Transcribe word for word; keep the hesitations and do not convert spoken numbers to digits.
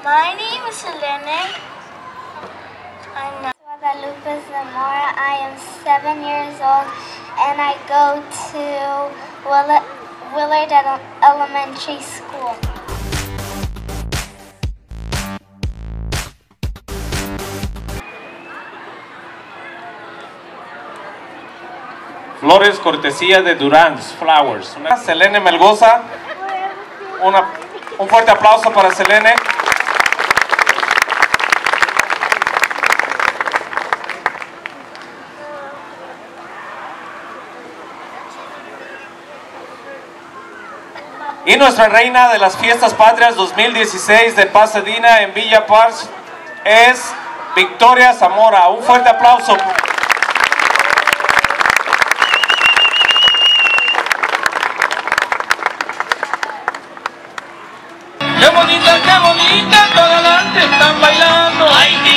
My name is Selene. I'm Guadalupe Zamora. I am seven years old and I go to Willard, Willard Elementary School. Flores, cortesía de Durand's Flowers. Una Selene Melgoza. Una, un fuerte aplauso para Selene. Y nuestra reina de las fiestas patrias dos mil dieciséis de Pasadena en Villa Park es Victoria Zamora. Un fuerte aplauso. ¡Qué bonita, qué bonita! Todas las están bailando. ¡Ay,